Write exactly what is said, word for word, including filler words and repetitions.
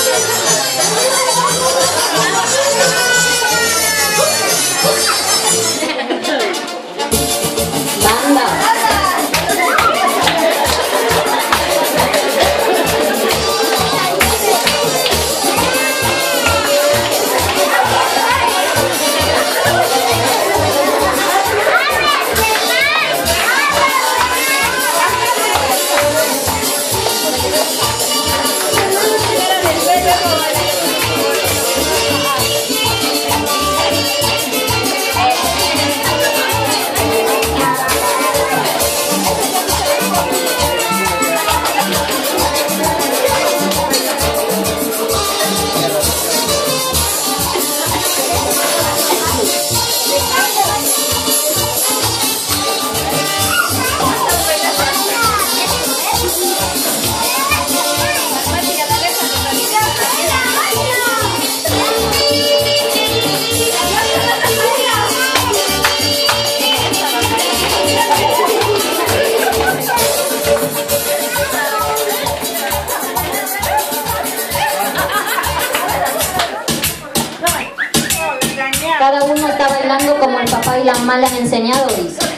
Cada uno está bailando como el papá y la mamá le han enseñado, dice.